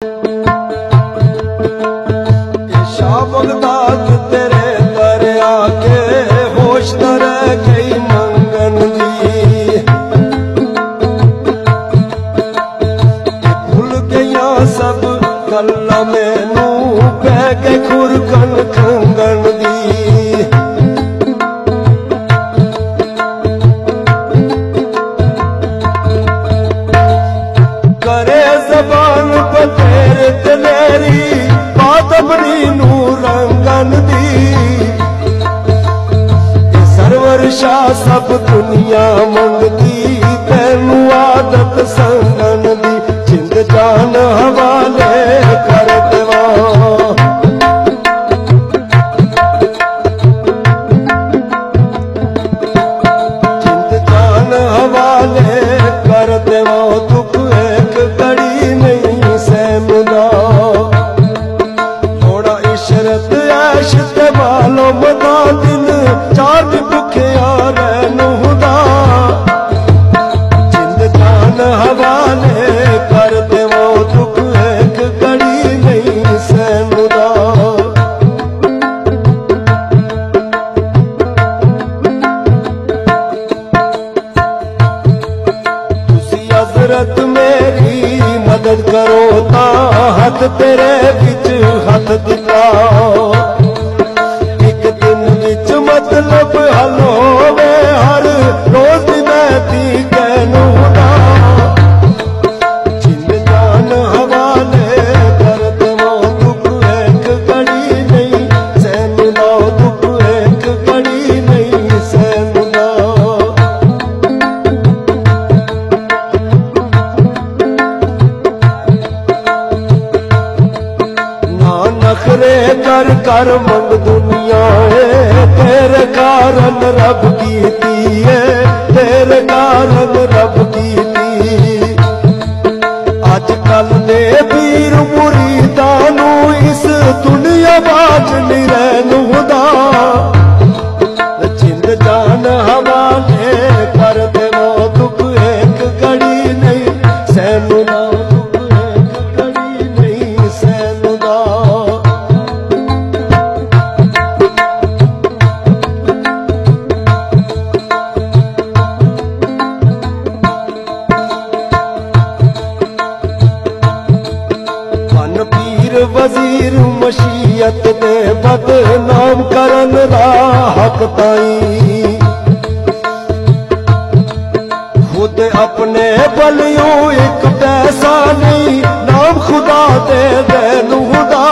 Shah Baghdad तेरे दर आके होश न रह गई मंगन दी, भूल गया सब गल्ला मैनू पै के खुरकन खंगन दी। करे जबान बतेर दलेरी बात अपनी नू रंगन दी, सरवर शाह सब दुनिया मंगती तैनू आदत संगन दी। जिंद जान हवाले कर देवा, जिंद जान हवाले कर देवा, दुख एक घड़ी नहीं सहमदा। थोड़ा इशरत ऐश ते मालो मदा दिन चार भी भुखिया रहनू हुदा। जिंद जान हवाले कर देवो, दुख एक घड़ी नहीं सहमदा। तुसी हजरत मेरी मदद करो ता हथ तेरे बिच हथ दिता। एक दिन विच मतलब हल होवे हर रोज मैं कहनू हुदा। जिंद जान हवाले कर देवो, दुख एक घड़ी नहीं सहमदा, दुख एक घड़ी नहीं सहमदा। नखरे कर कर मंग दुनिया है, तेरे कारण रब कीती है, तेरे कारण रब कीती। अज कल दे पीर मुरीदां नू इस दुनिया बाज नहीं रहनू हुदा। जिंद जान हवाले कर देवो, दुख एक घड़ी नहीं सहमदा, दुख एक घड़ी नहीं सहमदा। पीर वजीर मशीयत दे बदनाम करन दा हक ताई, खुद अपने बलियों एक पैसा नहीं नाम खुदा दे देनू हुदा।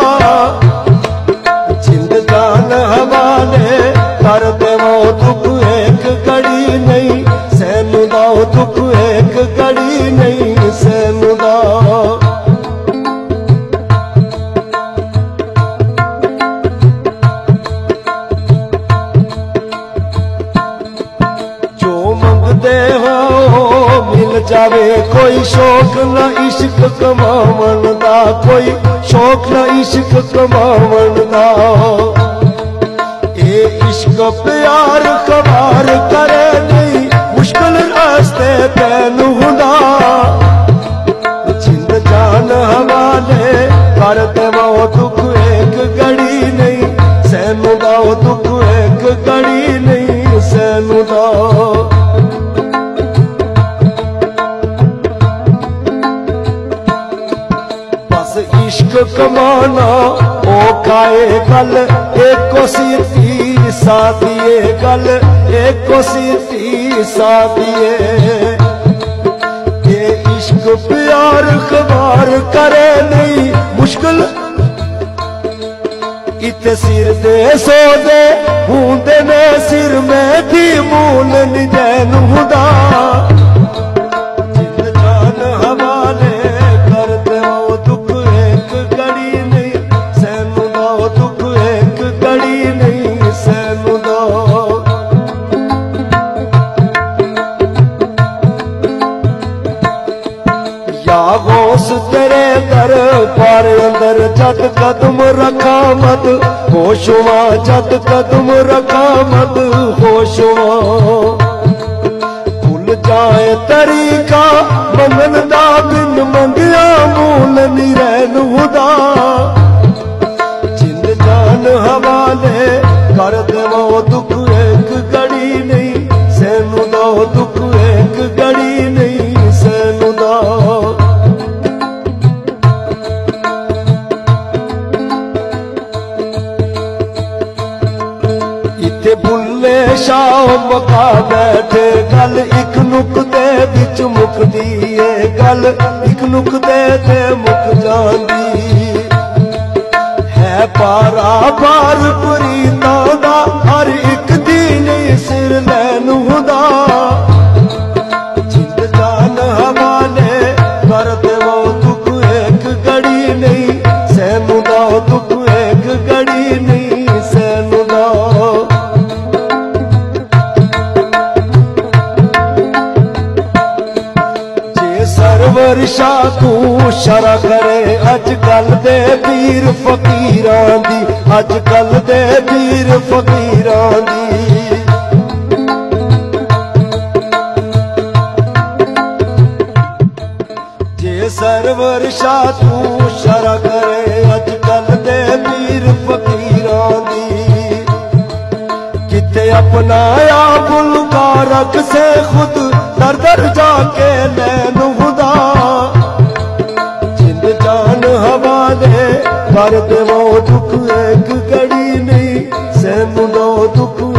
जिंद जान हवाले कर देवो, दुख एक घड़ी नहीं सहमदा, दुख एक घड़ी नहीं सहमदा। मिल जावे कोई शौक न इश्क कमावन दा, कोई शौक न इश्क कमावन दा। ए इश्क प्यार कबार करे नहीं मुश्किल रास्ते पैनू हुदा। जिंद जान हवाले कर देवो, दुख एक घड़ी नहीं सहमदा, दुख एक घड़ी नहीं सहमदा। इश्क कमाना ओ खाए गल एको सीती सादिए, गल एको सीती सादिए। ये इश्क प्यार खबार करे नहीं मुश्किल इते सिर दे सो दे हूंदे ने सिर में थी मूल निजैन हुदा। तेरे दर पार अंदर जद कदम रखा मत होशुआ, जद कदम रखा मत होशुआ। भूल जाए तरीका मंगन दा बिन मंगिया मूल नहीं रहन हुदा जिंद जान हवाले कर देवो दुख एक घड़ी नहीं सैनू दा दुख एक घड़ी नहीं सैनू दा इत्थे बुल्ले शाह मका बैठे गल इक नुकते विच मुकदी है गल इक नुकते ते मुक जांदी है पारा पार पुरीतां दा हर एक दीन सिर लैन हुदा जिंद जान हवाले कर देवो दुख एक घड़ी नहीं सैनू दा दुख एक घड़ी नहीं सैनू दा सरवर शाह तू शरा करे अजकल दे पीर फकीरां दी अजकल दे पीर फकीरां दी जे सरवर शाह तू शरा करे अजकल दे पीर फकीरां दी किते अपनाया बुलकारक से खुद दर दर जाके लैन हुदा जिंद जान हवाले कर देवो दुख एक घड़ी नहीं सैनू दा दुख